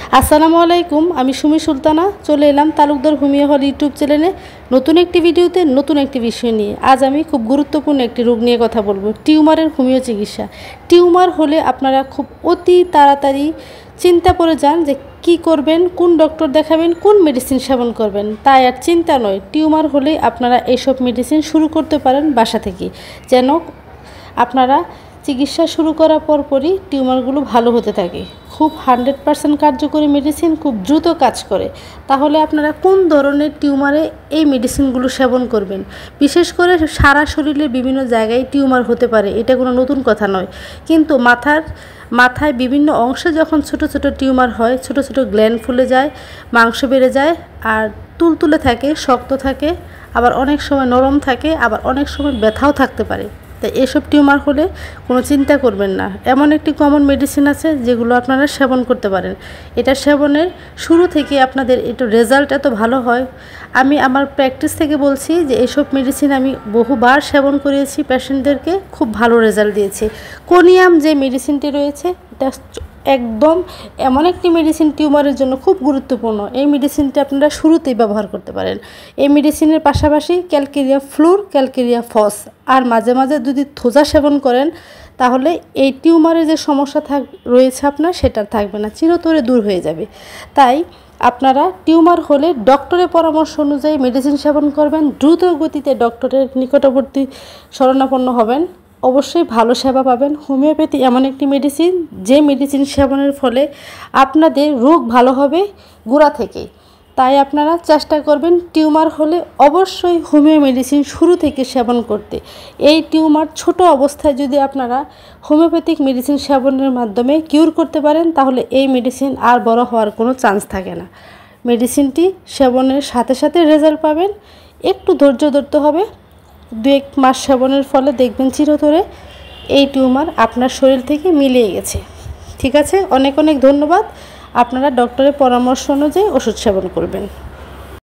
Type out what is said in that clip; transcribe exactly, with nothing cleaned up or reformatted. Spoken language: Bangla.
আসসালামু আলাইকুম, আমি সুমি সুলতানা চলে এলাম তালুকদার হোমিও হল ইউটিউব চ্যানেলে নতুন একটি ভিডিওতে নতুন একটি বিষয় নিয়ে। আজ আমি খুব গুরুত্বপূর্ণ একটি রোগ নিয়ে কথা বলবো, টিউমারের হোমিও চিকিৎসা। টিউমার হলে আপনারা খুব অতি তাড়াতাড়ি চিন্তা করে যান যে কি করবেন, কোন ডক্টর দেখাবেন, কোন মেডিসিন সেবন করবেন। তাই আর চিন্তা নয়, টিউমার হলে আপনারা এইসব মেডিসিন শুরু করতে পারেন বাসা থেকে, যেন আপনারা চিকিৎসা শুরু করার পরপরই টিউমারগুলো ভালো হতে থাকে। খুব হান্ড্রেড পারসেন্ট কার্যকরী মেডিসিন, খুব দ্রুত কাজ করে। তাহলে আপনারা কোন ধরনের টিউমারে এই মেডিসিনগুলো সেবন করবেন। বিশেষ করে সারা শরীরের বিভিন্ন জায়গায় টিউমার হতে পারে, এটা কোনো নতুন কথা নয়। কিন্তু মাথার মাথায় বিভিন্ন অংশে যখন ছোট ছোট টিউমার হয়, ছোট ছোট গ্ল্যান্ড ফুলে যায়, মাংস বেড়ে যায়, আর তুলতুলে থাকে, শক্ত থাকে, আবার অনেক সময় নরম থাকে, আবার অনেক সময় ব্যথাও থাকতে পারে। তাই এসব টিউমার হলে কোনো চিন্তা করবেন না। এমন একটি কমন মেডিসিন আছে যেগুলো আপনারা সেবন করতে পারেন। এটা সেবনের শুরু থেকে আপনাদের একটু রেজাল্ট এত ভালো হয়। আমি আমার প্র্যাকটিস থেকে বলছি যে এসব মেডিসিন আমি বহুবার সেবন করিয়েছি, পেশেন্টদেরকে খুব ভালো রেজাল্ট দিয়েছি। কোনিয়াম যে মেডিসিনটি রয়েছে, এটা একদম এমন একটি মেডিসিন টিউমারের জন্য খুব গুরুত্বপূর্ণ। এই মেডিসিনটা আপনারা শুরুতেই ব্যবহার করতে পারেন। এই মেডিসিনের পাশাপাশি ক্যালকেরিয়া ফ্লুর, ক্যালকেরিয়া ফস, আর মাঝে মাঝে যদি থোজা সেবন করেন তাহলে এই টিউমারের যে সমস্যা থাক রয়েছে আপনার, সেটা থাকবে না, চিরতরে দূর হয়ে যাবে। তাই আপনারা টিউমার হলে ডক্টরের পরামর্শ অনুযায়ী মেডিসিন সেবন করবেন, দ্রুত গতিতে ডক্টরের নিকটবর্তী শরণাপন্ন হবেন, অবশ্যই ভালো সেবা পাবেন। হোমিওপ্যাথি এমন একটি মেডিসিন যে মেডিসিন সেবনের ফলে আপনাদের রোগ ভালো হবে গোড়া থেকে। তাই আপনারা চেষ্টা করবেন টিউমার হলে অবশ্যই হোমিও মেডিসিন শুরু থেকে সেবন করতে। এই টিউমার ছোট অবস্থায় যদি আপনারা হোমিওপ্যাথিক মেডিসিন সেবনের মাধ্যমে কিউর করতে পারেন, তাহলে এই মেডিসিন আর বড় হওয়ার কোনো চান্স থাকে না। মেডিসিনটি সেবনের সাথে সাথে রেজাল্ট পাবেন, একটু ধৈর্য ধরতে হবে। দু এক মাস সেবনের ফলে দেখবেন চিরতরে এই টিউমার আপনার শরীর থেকে মিলিয়ে গেছে। ঠিক আছে, অনেক অনেক ধন্যবাদ। আপনারা ডক্টরের পরামর্শ অনুযায়ী ওষুধ সেবন করবেন।